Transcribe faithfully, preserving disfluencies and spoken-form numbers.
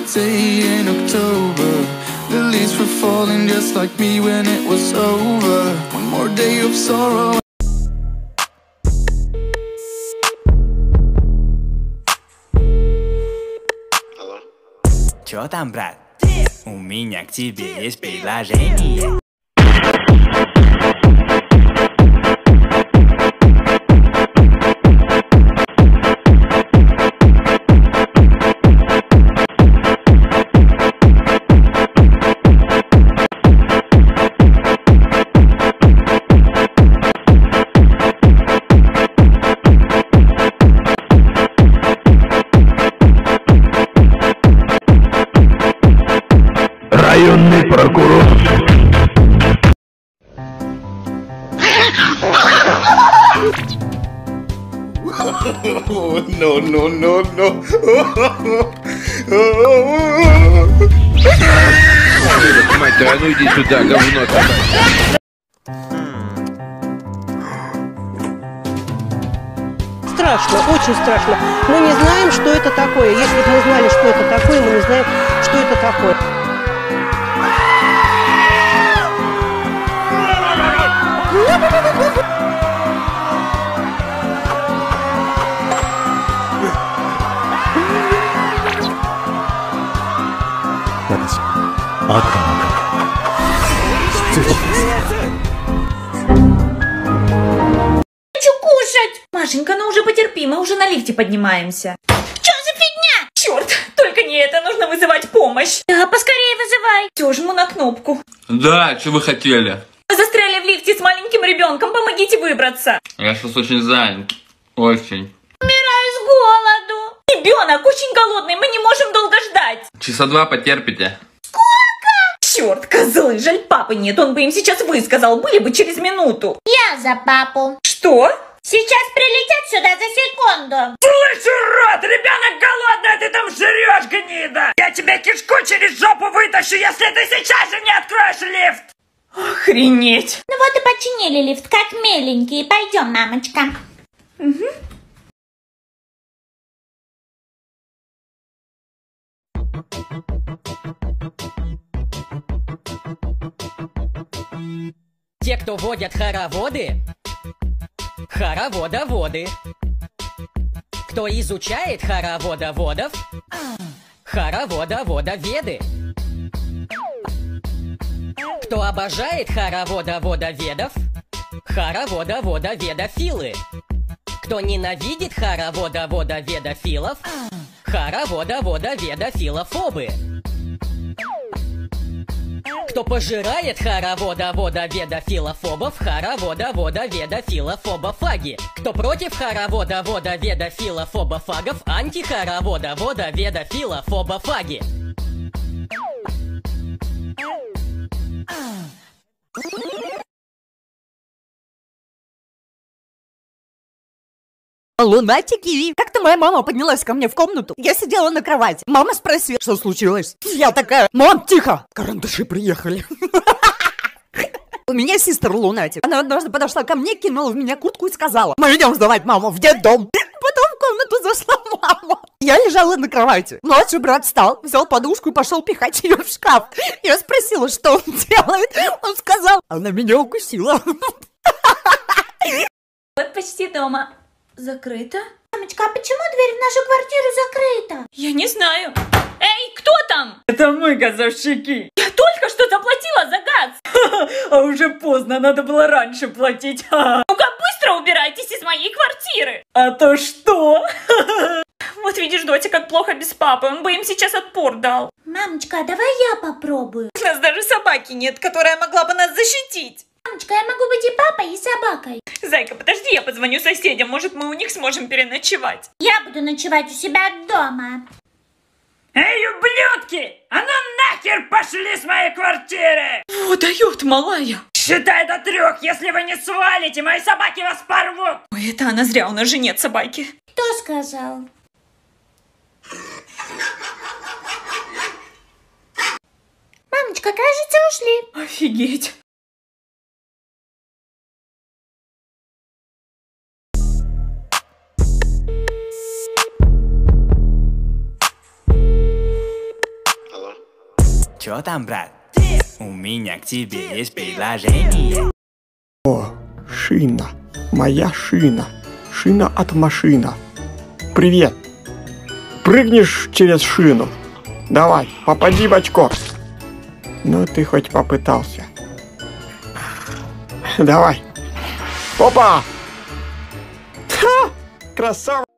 day in October. The leaves were falling just like me when it was over. One more day of sorrow. Чё там, брат? У меня к тебе есть предложение. Районный прокурор. No, no, no, no. Мать, а ну иди сюда, говно. Страшно, очень страшно. Мы не знаем, что это такое. Если бы мы знали, что это такое, мы не знаем, что это такое. Хочу кушать! Машенька, ну уже потерпи, мы уже на лифте поднимаемся. Чё за фигня? Черт, только не это, нужно вызывать помощь. Да, поскорее вызывай. Все, жму на кнопку. Да, что вы хотели? Мы застряли в лифте с маленьким ребенком, помогите выбраться. Я сейчас очень занят. Очень. Умираю с голоду. Ребенок очень голодный, мы не можем долго ждать. Часа два потерпите. Черт, козлы, жаль, папы нет, он бы им сейчас высказал, были бы через минуту. Я за папу. Что? Сейчас прилетят сюда за секунду. Слышь, урод, ребенок голодный, а ты там жрешь, гнида! Я тебе кишку через жопу вытащу, если ты сейчас же не откроешь лифт! Охренеть. Ну вот и починили лифт, как миленький. Пойдем, мамочка. Угу. Те, кто водят хороводы, хороводоводы. Кто изучает хороводоводов, хороводоводоведы. Кто обожает хороводоводоведов, хороводоводоведофилы. Кто ненавидит хороводоводоведофилов, хороводоводоведофилофобы. Кто пожирает хороводоводоведофилофобов, хороводоводоведофилофобофаги. Кто против хороводоводоведофилофобофагов, антихороводоводоведофилофобофаги. Лунатики. Как-то моя мама поднялась ко мне в комнату. Я сидела на кровати. Мама спросила, что случилось. Я такая: мам, тихо, карандаши приехали. У меня сестра лунатик. Она однажды подошла ко мне, кинула в меня куртку и сказала: мы идем сдавать маму в детдом. Потом в комнату зашла мама. Я лежала на кровати. Младший брат встал, взял подушку и пошел пихать ее в шкаф. Я спросила, что он делает. Он сказал: она меня укусила. Вот почти дома. Закрыто? Мамочка, а почему дверь в нашу квартиру закрыта? Я не знаю. Эй, кто там? Это мы, газовщики. Я только что заплатила за газ. А уже поздно, надо было раньше платить. Ну-ка, быстро убирайтесь из моей квартиры. А то что? Вот видишь, Дотя, как плохо без папы. Он бы им сейчас отпор дал. Мамочка, а давай я попробую. У нас даже собаки нет, которая могла бы нас защитить. Мамочка, я могу быть и папой, и собакой. Зайка, подожди, я позвоню соседям. Может, мы у них сможем переночевать. Я буду ночевать у себя дома. Эй, ублюдки! А ну нахер пошли с моей квартиры! О, дает, малая. Считай до трех, если вы не свалите, мои собаки вас порвут! Ой, это она зря, у нас же нет собаки. Кто сказал? Мамочка, кажется, ушли. Офигеть. Чё там, брат? У меня к тебе есть предложение. О, шина. Моя шина. Шина от машина. Привет. Прыгнешь через шину? Давай, попади в очко. Ну, ты хоть попытался. Давай. Опа! Ха! Красава!